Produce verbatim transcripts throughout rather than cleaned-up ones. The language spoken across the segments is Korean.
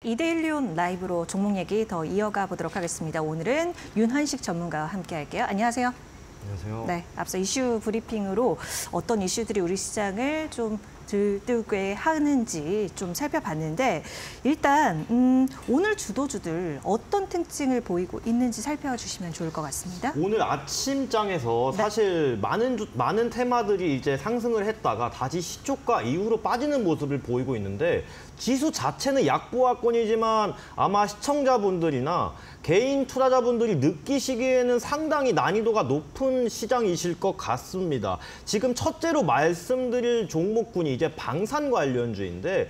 이데일리온 라이브로 종목 얘기 더 이어가 보도록 하겠습니다. 오늘은 윤환식 전문가와 함께 할게요. 안녕하세요. 안녕하세요. 네, 앞서 이슈 브리핑으로 어떤 이슈들이 우리 시장을 좀 들뜨게 하는지 좀 살펴봤는데 일단 음, 오늘 주도주들 어떤 특징을 보이고 있는지 살펴주시면 좋을 것 같습니다. 오늘 아침장에서 네. 사실 많은 주, 많은 테마들이 이제 상승을 했다가 다시 시초가 이후로 빠지는 모습을 보이고 있는데 지수 자체는 약보합권이지만 아마 시청자분들이나 개인 투자자분들이 느끼시기에는 상당히 난이도가 높은 시장이실 것 같습니다. 지금 첫째로 말씀드릴 종목군이 이제 방산 관련주인데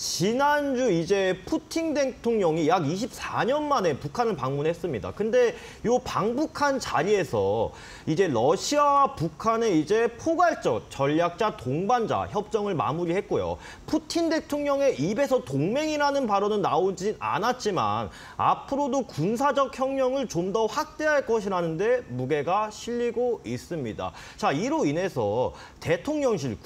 지난주 이제 푸틴 대통령이 약 이십사 년 만에 북한을 방문했습니다. 근데 요 방북한 자리에서 이제 러시아와 북한의 이제 포괄적 전략자 동반자 협정을 마무리했고요. 푸틴 대통령의 입에서 동맹이라는 발언은 나오진 않았지만 앞으로도 군사적 협력을 좀 더 확대할 것이라는데 무게가 실리고 있습니다. 자, 이로 인해서 대통령실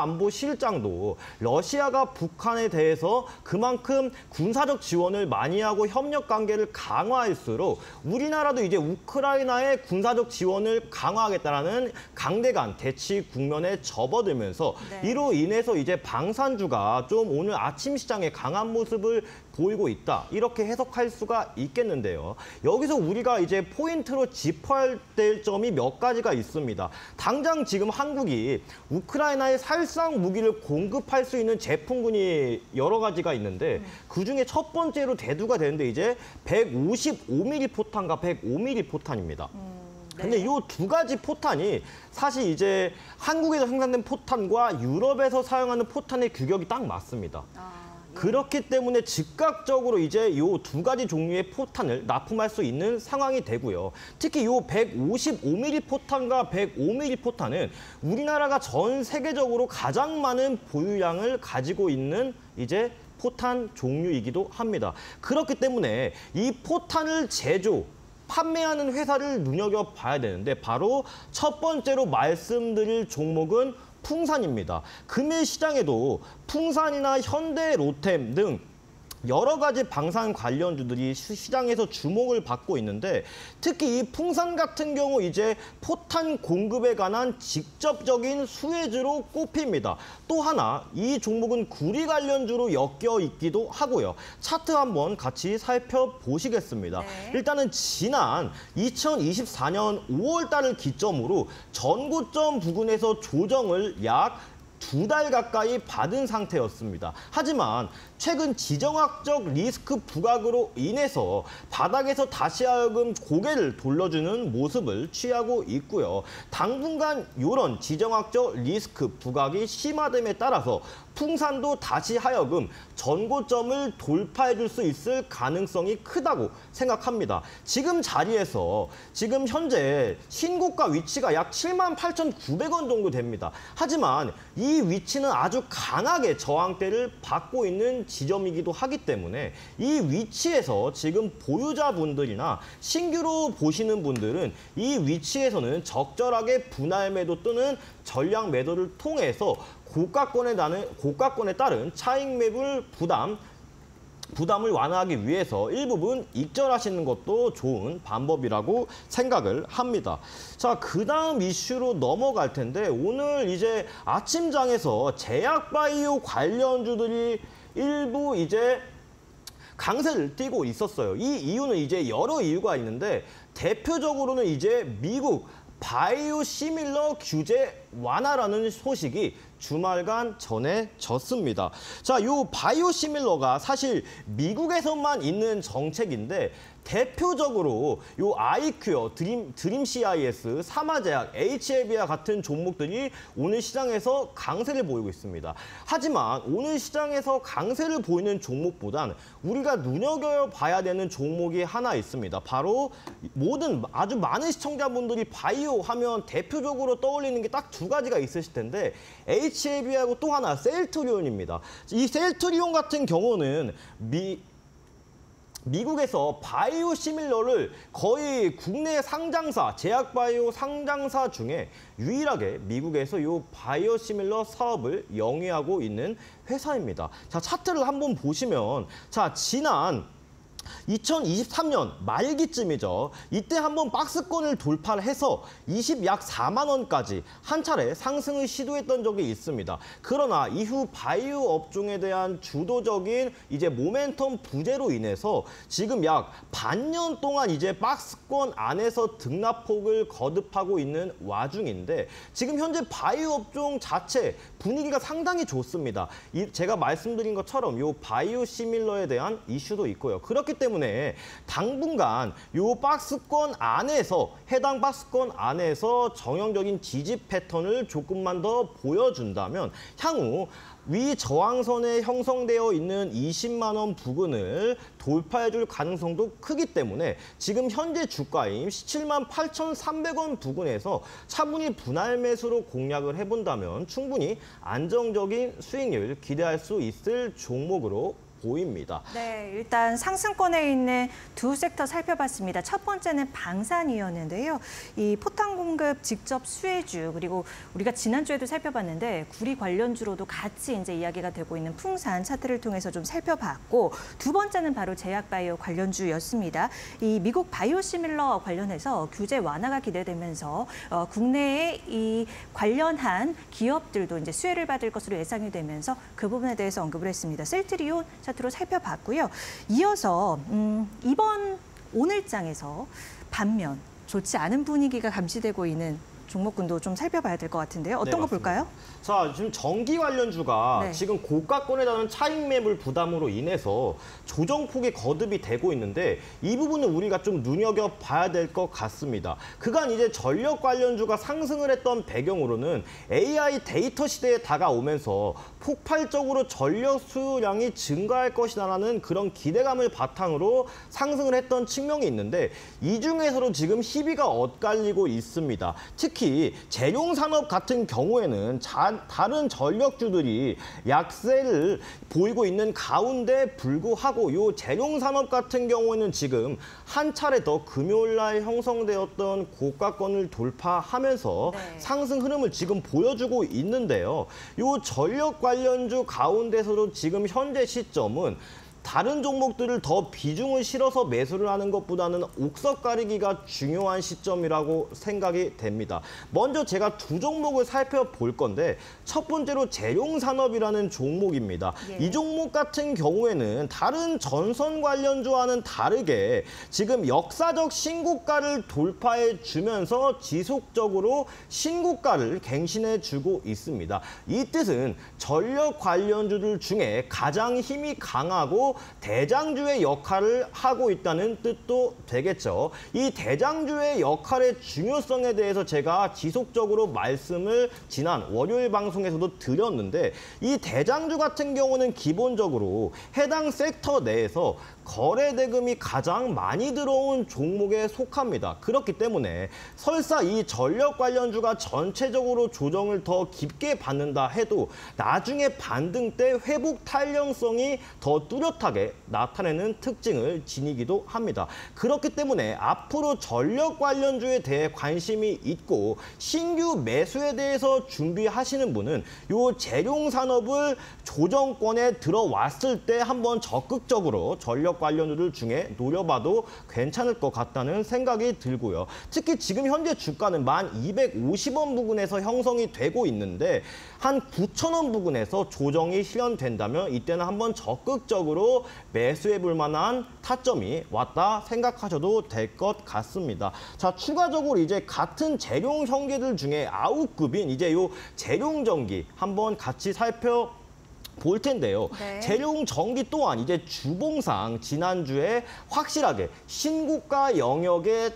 국가안보실장도 러시아가 북한에 대해 대해서 그만큼 군사적 지원을 많이 하고 협력 관계를 강화할수록 우리나라도 이제 우크라이나의 군사적 지원을 강화하겠다라는 강대강 대치 국면에 접어들면서 네. 이로 인해서 이제 방산주가 좀 오늘 아침 시장에 강한 모습을 보이고 있다. 이렇게 해석할 수가 있겠는데요. 여기서 우리가 이제 포인트로 짚어야 될 점이 몇 가지가 있습니다. 당장 지금 한국이 우크라이나에 살상 무기를 공급할 수 있는 제품군이 여러 가지가 있는데 음. 그중에 첫 번째로 대두가 되는데 이제 백오십오 밀리미터 포탄과 백오 밀리미터 포탄입니다. 음. 근데 이 두 가지 포탄이 사실 이제 한국에서 생산된 포탄과 유럽에서 사용하는 포탄의 규격이 딱 맞습니다. 아, 예. 그렇기 때문에 즉각적으로 이제 이 두 가지 종류의 포탄을 납품할 수 있는 상황이 되고요. 특히 이 백오십오 밀리미터 포탄과 백오 밀리미터 포탄은 우리나라가 전 세계적으로 가장 많은 보유량을 가지고 있는 이제 포탄 종류이기도 합니다. 그렇기 때문에 이 포탄을 제조 판매하는 회사를 눈여겨봐야 되는데 바로 첫 번째로 말씀드릴 종목은 풍산입니다. 금일 시장에도 풍산이나 현대, 로템 등 여러 가지 방산 관련주들이 시장에서 주목을 받고 있는데 특히 이 풍산 같은 경우 이제 포탄 공급에 관한 직접적인 수혜주로 꼽힙니다. 또 하나 이 종목은 구리 관련주로 엮여 있기도 하고요. 차트 한번 같이 살펴보시겠습니다. 네. 일단은 지난 이천이십사 년 오월 달을 기점으로 전고점 부근에서 조정을 약 두 달 가까이 받은 상태였습니다. 하지만 최근 지정학적 리스크 부각으로 인해서 바닥에서 다시 하여금 고개를 돌려주는 모습을 취하고 있고요. 당분간 이런 지정학적 리스크 부각이 심화됨에 따라서 풍산도 다시 하여금 전고점을 돌파해 줄 수 있을 가능성이 크다고 생각합니다. 지금 자리에서 지금 현재 신고가 위치가 약 칠만 팔천구백 원 정도 됩니다. 하지만 이 위치는 아주 강하게 저항대를 받고 있는 지점이기도 하기 때문에 이 위치에서 지금 보유자분들이나 신규로 보시는 분들은 이 위치에서는 적절하게 분할 매도 또는 전량 매도를 통해서 고가권에 따른, 고가권에 따른 차익 매물 부담, 부담을 완화하기 위해서 일부분 익절하시는 것도 좋은 방법이라고 생각을 합니다. 자, 그 다음 이슈로 넘어갈 텐데 오늘 이제 아침장에서 제약바이오 관련주들이 일부 이제 강세를 띠고 있었어요. 이 이유는 이제 여러 이유가 있는데 대표적으로는 이제 미국 바이오시밀러 규제 완화라는 소식이 주말간 전해졌습니다. 자, 요 바이오시밀러가 사실 미국에서만 있는 정책인데 대표적으로 요 아이큐어, 드림, 드림씨아이에스, 사마제약, 에이치엘비와 같은 종목들이 오늘 시장에서 강세를 보이고 있습니다. 하지만 오늘 시장에서 강세를 보이는 종목보단 우리가 눈여겨봐야 되는 종목이 하나 있습니다. 바로 모든 아주 많은 시청자분들이 바이오 하면 대표적으로 떠올리는 게 딱 두 가지가 있으실 텐데 에이치엘비하고 또 하나 셀트리온입니다. 이 셀트리온 같은 경우는 미 미국에서 바이오 시밀러를 거의 국내 상장사, 제약 바이오 상장사 중에 유일하게 미국에서 이 바이오 시밀러 사업을 영위하고 있는 회사입니다. 자, 차트를 한번 보시면 자, 지난 이천이십삼 년 말기쯤이죠. 이때 한번 박스권을 돌파를 해서 이십 약 사만 원까지 한 차례 상승을 시도했던 적이 있습니다. 그러나 이후 바이오 업종에 대한 주도적인 이제 모멘텀 부재로 인해서 지금 약 반년 동안 이제 박스권 안에서 등락폭을 거듭하고 있는 와중인데 지금 현재 바이오 업종 자체 분위기가 상당히 좋습니다. 이 제가 말씀드린 것처럼 이 바이오 시밀러에 대한 이슈도 있고요. 그렇기 때문에 당분간 이 박스권 안에서 해당 박스권 안에서 정형적인 지지 패턴을 조금만 더 보여준다면 향후 위 저항선에 형성되어 있는 이십만 원 부근을 돌파해줄 가능성도 크기 때문에 지금 현재 주가인 십칠만 팔천삼백 원 부근에서 차분히 분할 매수로 공략을 해본다면 충분히 안정적인 수익률 기대할 수 있을 종목으로 보입니다. 네, 일단 상승권에 있는 두 섹터 살펴봤습니다. 첫 번째는 방산이었는데요. 이 포탄 공급 직접 수혜주 그리고 우리가 지난주에도 살펴봤는데 구리 관련주로도 같이 이제 이야기가 되고 있는 풍산 차트를 통해서 좀 살펴봤고 두 번째는 바로 제약바이오 관련주였습니다. 이 미국 바이오시밀러 관련해서 규제 완화가 기대되면서 어, 국내의 이 관련한 기업들도 이제 수혜를 받을 것으로 예상이 되면서 그 부분에 대해서 언급을 했습니다. 셀트리온 차트로 살펴봤고요. 이어서 음, 이번 오늘장에서 반면 좋지 않은 분위기가 감지되고 있는 종목군도 좀 살펴봐야 될 것 같은데요. 어떤 네, 거 볼까요? 자, 지금 전기 관련주가 네. 지금 고가권에 따른 차익 매물 부담으로 인해서 조정폭이 거듭이 되고 있는데 이 부분은 우리가 좀 눈여겨봐야 될 것 같습니다. 그간 이제 전력 관련주가 상승을 했던 배경으로는 에이아이 데이터 시대에 다가오면서 폭발적으로 전력 수요량이 증가할 것이라는 그런 기대감을 바탕으로 상승을 했던 측면이 있는데 이 중에서도 지금 희비가 엇갈리고 있습니다. 특히 재룡산업 같은 경우에는 자, 다른 전력주들이 약세를 보이고 있는 가운데 불구하고 이 재룡산업 같은 경우에는 지금 한 차례 더 금요일 날 형성되었던 고가권을 돌파하면서 네. 상승 흐름을 지금 보여주고 있는데요. 이 전력 관련주 가운데서도 지금 현재 시점은 다른 종목들을 더 비중을 실어서 매수를 하는 것보다는 옥석 가리기가 중요한 시점이라고 생각이 됩니다. 먼저 제가 두 종목을 살펴볼 건데 첫 번째로 재룡산업이라는 종목입니다. 예. 이 종목 같은 경우에는 다른 전선 관련주와는 다르게 지금 역사적 신고가를 돌파해 주면서 지속적으로 신고가를 갱신해 주고 있습니다. 이 뜻은 전력 관련주들 중에 가장 힘이 강하고 대장주의 역할을 하고 있다는 뜻도 되겠죠. 이 대장주의 역할의 중요성에 대해서 제가 지속적으로 말씀을 지난 월요일 방송에서도 드렸는데 이 대장주 같은 경우는 기본적으로 해당 섹터 내에서 거래 대금이 가장 많이 들어온 종목에 속합니다. 그렇기 때문에 설사 이 전력 관련주가 전체적으로 조정을 더 깊게 받는다 해도 나중에 반등 때 회복 탄력성이 더 뚜렷하게 나타내는 특징을 지니기도 합니다. 그렇기 때문에 앞으로 전력 관련주에 대해 관심이 있고 신규 매수에 대해서 준비하시는 분은 이 재룡산업을 조정권에 들어왔을 때 한번 적극적으로 전력 관련주들 중에 노려봐도 괜찮을 것 같다는 생각이 들고요. 특히 지금 현재 주가는 만 이백오십 원 부근에서 형성이 되고 있는데 한 구천 원 부근에서 조정이 실현된다면 이때는 한번 적극적으로 매수해볼 만한 타점이 왔다 생각하셔도 될 것 같습니다. 자, 추가적으로 이제 같은 재룡 형제들 중에 아웃급인 이제 요 재룡전기 한번 같이 살펴 볼 텐데요. 네. 재룡 전기 또한 이제 주봉상 지난주에 확실하게 신고가 영역에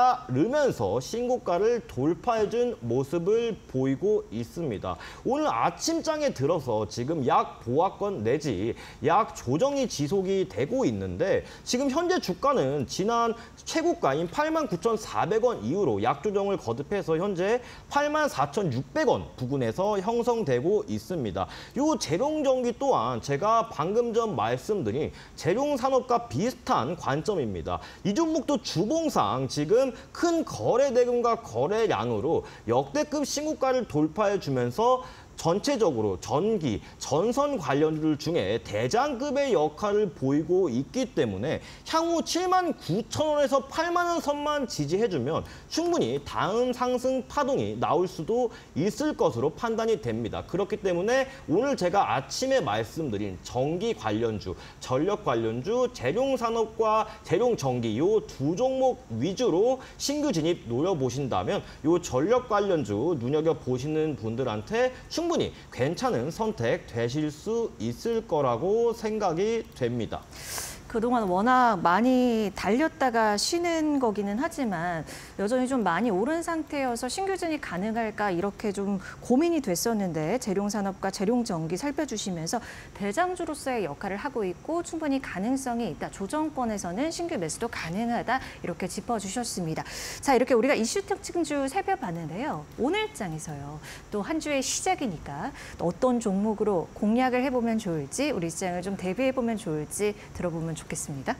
다다르면서 신고가를 돌파해준 모습을 보이고 있습니다. 오늘 아침장에 들어서 지금 약 보합권 내지 약 조정이 지속이 되고 있는데 지금 현재 주가는 지난 최고가인 팔만 구천사백 원 이후로 약 조정을 거듭해서 현재 팔만 사천육백 원 부근에서 형성되고 있습니다. 이 재룡 재룡전기 또한 제가 방금 전 말씀드린 재룡산업과 비슷한 관점입니다. 이 종목도 주봉상 지금 큰 거래 대금과 거래량으로 역대급 신고가를 돌파해주면서 전체적으로 전기, 전선 관련주들 중에 대장급의 역할을 보이고 있기 때문에 향후 칠만 구천 원에서 팔만 원 선만 지지해주면 충분히 다음 상승 파동이 나올 수도 있을 것으로 판단이 됩니다. 그렇기 때문에 오늘 제가 아침에 말씀드린 전기 관련주, 전력 관련주, 재룡산업과 재룡전기 이 두 종목 위주로 신규 진입 노려보신다면 이 전력 관련주 눈여겨보시는 분들한테 충분히 충분히 괜찮은 선택 되실 수 있을 거라고 생각이 됩니다. 그동안 워낙 많이 달렸다가 쉬는 거기는 하지만 여전히 좀 많이 오른 상태여서 신규 진입 가능할까 이렇게 좀 고민이 됐었는데 재룡산업과 재룡전기 살펴주시면서 대장주로서의 역할을 하고 있고 충분히 가능성이 있다. 조정권에서는 신규 매수도 가능하다. 이렇게 짚어주셨습니다. 자, 이렇게 우리가 이슈 특징주 살펴봤는데요. 오늘장에서요. 또 한 주의 시작이니까 어떤 종목으로 공략을 해보면 좋을지 우리 시장을 좀 대비해보면 좋을지 들어보면 좋겠습니다. 좋겠습니다.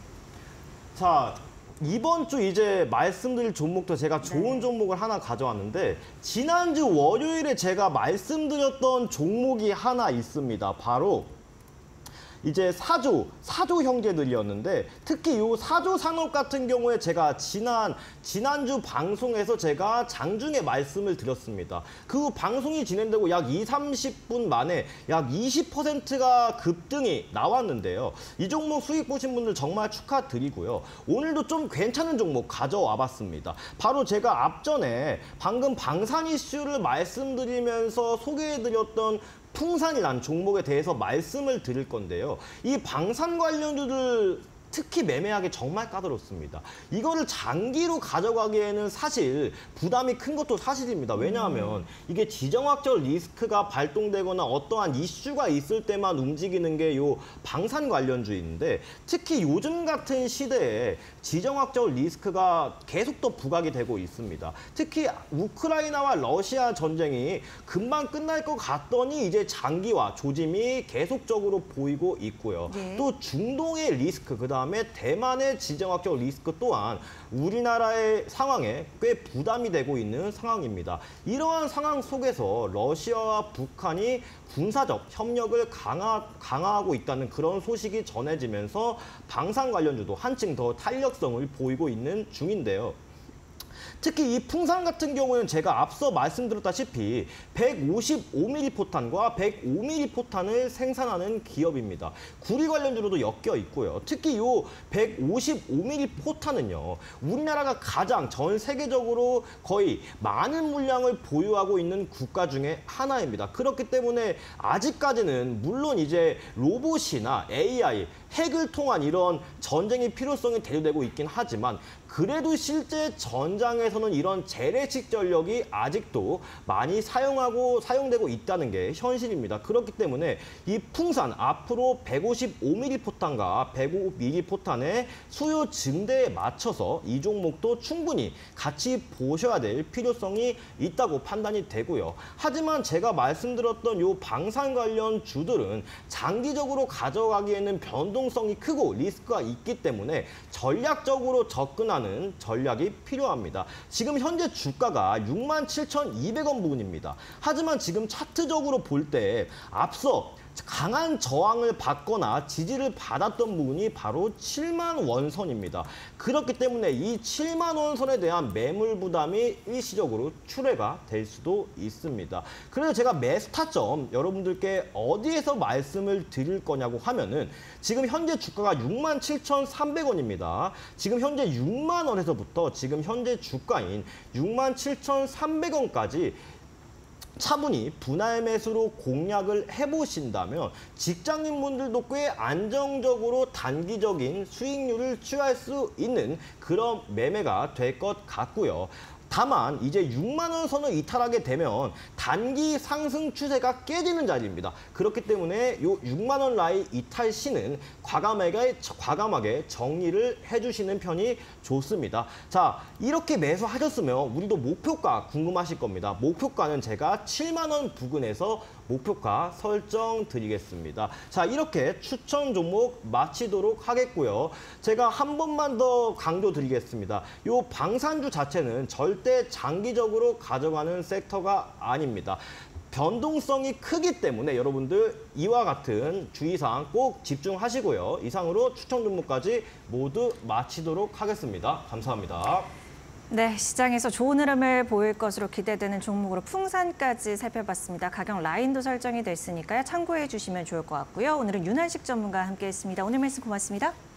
자, 이번 주 이제 말씀드릴 종목도 제가 좋은 네. 종목을 하나 가져왔는데 지난주 월요일에 제가 말씀드렸던 종목이 하나 있습니다. 바로 이제 사조, 사조 형제들이었는데 특히 이 사조 산업 같은 경우에 제가 지난, 지난주 방송에서 제가 장중에 말씀을 드렸습니다. 그 방송이 진행되고 약 이삼십 분 만에 약 이십 퍼센트가 급등이 나왔는데요. 이 종목 수익 보신 분들 정말 축하드리고요. 오늘도 좀 괜찮은 종목 가져와 봤습니다. 바로 제가 앞전에 방금 방산 이슈를 말씀드리면서 소개해드렸던 풍산이라는 종목에 대해서 말씀을 드릴 건데요. 이 방산 관련주들 특히 매매하기 정말 까다롭습니다. 이거를 장기로 가져가기에는 사실 부담이 큰 것도 사실입니다. 왜냐하면 이게 지정학적 리스크가 발동되거나 어떠한 이슈가 있을 때만 움직이는 게 요 방산 관련주인데 특히 요즘 같은 시대에 지정학적 리스크가 계속 더 부각이 되고 있습니다. 특히 우크라이나와 러시아 전쟁이 금방 끝날 것 같더니 이제 장기화, 조짐이 계속적으로 보이고 있고요. 네. 또 중동의 리스크, 그 다음에 대만의 지정학적 리스크 또한 우리나라의 상황에 꽤 부담이 되고 있는 상황입니다. 이러한 상황 속에서 러시아와 북한이 군사적 협력을 강화, 강화하고 있다는 그런 소식이 전해지면서 방산 관련주도 한층 더 탄력성을 보이고 있는 중인데요. 특히 이 풍산 같은 경우는 제가 앞서 말씀드렸다시피 백오십오 밀리미터 포탄과 백오 밀리미터 포탄을 생산하는 기업입니다. 구리 관련주로도 엮여 있고요. 특히 이 백오십오 밀리미터 포탄은요. 우리나라가 가장 전 세계적으로 거의 많은 물량을 보유하고 있는 국가 중에 하나입니다. 그렇기 때문에 아직까지는 물론 이제 로봇이나 에이아이, 핵을 통한 이런 전쟁의 필요성이 대두되고 있긴 하지만 그래도 실제 전장에서는 이런 재래식 전력이 아직도 많이 사용하고 사용되고 있다는 게 현실입니다. 그렇기 때문에 이 풍산 앞으로 백오십오 밀리미터 포탄과 백오 밀리미터 포탄의 수요 증대에 맞춰서 이 종목도 충분히 같이 보셔야 될 필요성이 있다고 판단이 되고요. 하지만 제가 말씀드렸던 이 방산 관련 주들은 장기적으로 가져가기에는 변동성이 크고 리스크가 있기 때문에 전략적으로 접근하는 전략이 필요합니다. 지금 현재 주가가 육만 칠천이백 원 부근입니다. 하지만 지금 차트적으로 볼 때 앞서 강한 저항을 받거나 지지를 받았던 부분이 바로 칠만 원선입니다. 그렇기 때문에 이 칠만 원선에 대한 매물 부담이 일시적으로 출회가 될 수도 있습니다. 그래서 제가 매수 타점 여러분들께 어디에서 말씀을 드릴 거냐고 하면은 지금 현재 주가가 육만 칠천삼백 원입니다. 지금 현재 육만 원에서부터 지금 현재 주가인 육만 칠천삼백 원까지 차분히 분할 매수로 공략을 해보신다면 직장인분들도 꽤 안정적으로 단기적인 수익률을 취할 수 있는 그런 매매가 될 것 같고요. 다만 이제 육만 원 선을 이탈하게 되면 단기 상승 추세가 깨지는 자리입니다. 그렇기 때문에 요 육만 원 라인 이탈 시는 과감하게, 과감하게 정리를 해주시는 편이 좋습니다. 자, 이렇게 매수하셨으면 우리도 목표가 궁금하실 겁니다. 목표가는 제가 칠만 원 부근에서 목표가 설정 드리겠습니다. 자, 이렇게 추천 종목 마치도록 하겠고요. 제가 한 번만 더 강조 드리겠습니다. 요 방산주 자체는 절대 장기적으로 가져가는 섹터가 아닙니다. 변동성이 크기 때문에 여러분들 이와 같은 주의사항 꼭 집중하시고요. 이상으로 추천 종목까지 모두 마치도록 하겠습니다. 감사합니다. 네, 시장에서 좋은 흐름을 보일 것으로 기대되는 종목으로 풍산까지 살펴봤습니다. 가격 라인도 설정이 됐으니까요. 참고해 주시면 좋을 것 같고요. 오늘은 윤한식 전문가와 함께했습니다. 오늘 말씀 고맙습니다.